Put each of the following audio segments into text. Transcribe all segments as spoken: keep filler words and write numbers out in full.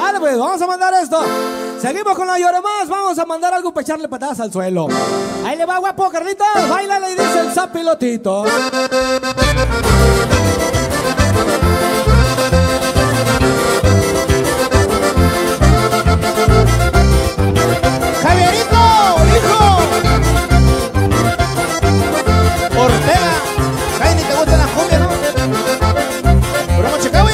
Sale pues, vamos a mandar esto. Seguimos con la llore más. Vamos a mandar algo para echarle patadas al suelo. Ahí le va, guapo, Carlitos. Báilale y dice el zapilotito. Javierito, hijo Ortega. Ay, ni te gusta la cumbia, ¿no? Puro Mochicawi.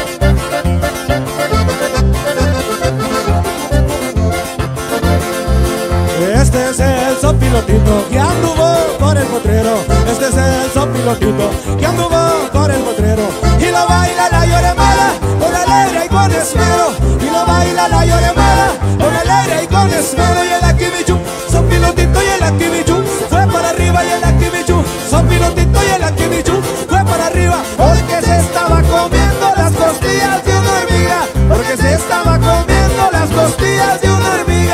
Este es el sopilotito que anduvo por el potrero. Este es el sopilotito que anduvo por el potrero. Y lo baila la lloremala con alegre y con esmero. Y lo baila la lloremala con alegre y con esmero. Y el Akimichu, sopilotito y el Akimichu fue para arriba. Y el Akimichu, sopilotito y el Akimichu fue para arriba. Porque se estaba comiendo las costillas de una hormiga. Porque se estaba comiendo las costillas de una hormiga.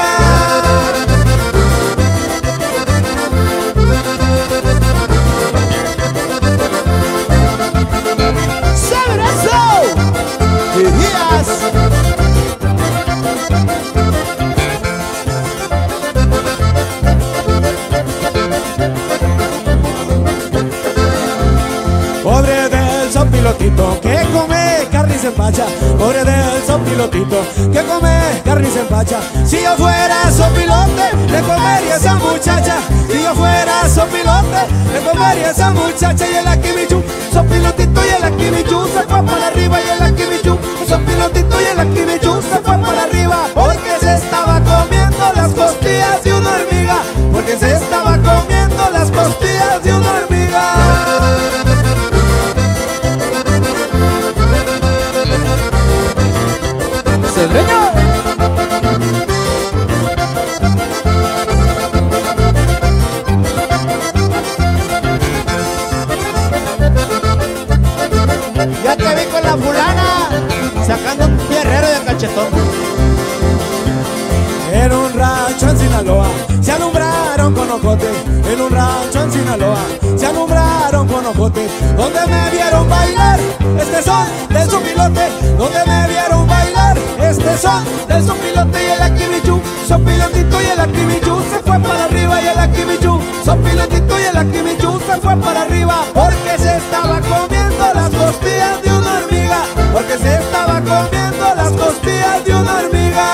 Pobre del sopilotito que come carne y se empacha. Pobre del sopilotito que come carne y se empacha. Si yo fuera sopilote, le comería a esa muchacha. Si yo fuera sopilote, le comería a esa muchacha. Y el Akimichu, sopilotito y el Akimichu se fue para arriba. Y el Akimichu, sopilotito y el Akimichu se fue para arriba. Porque se estaba comiendo las costillas de una hormiga. Porque se estaba comiendo las costillas de una hormiga. ¡Cedreño! Ya te vi con la fulana sacando un guerrero de cachetón. En un rancho en Sinaloa se alumbraron con ocote. En un rancho en Sinaloa se alumbraron con ocote. Donde me vieron bailar este son del sopilote. Donde me vieron bailar este son del sopilote. Y el Akimichu, sopilotito y el Akimichu se fue para arriba. Y el Akimichu, sopilotito y el Akimichu se fue para arriba. Porque se estaba comiendo las costillas de una hormiga. Porque se estaba comiendo las costillas de una hormiga.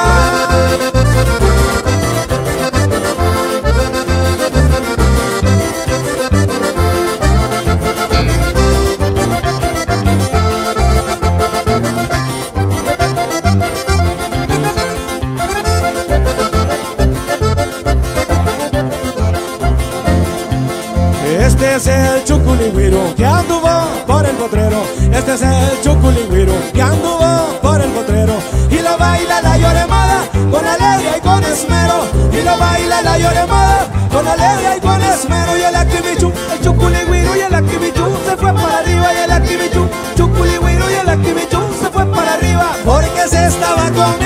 Este es el chuculigüiro que anduvo por el potrero. Este es el chuculigüiro que anduvo por el potrero. Y lo baila la lloremada con alegría y con esmero. Y lo baila la lloremada con alegría y con esmero. Y el Akimichu, el chuculigüiro y el Akimichu se fue para arriba. Y el Akimichu, chuculigüiro y el Akimichu se fue para arriba. Porque se estaba con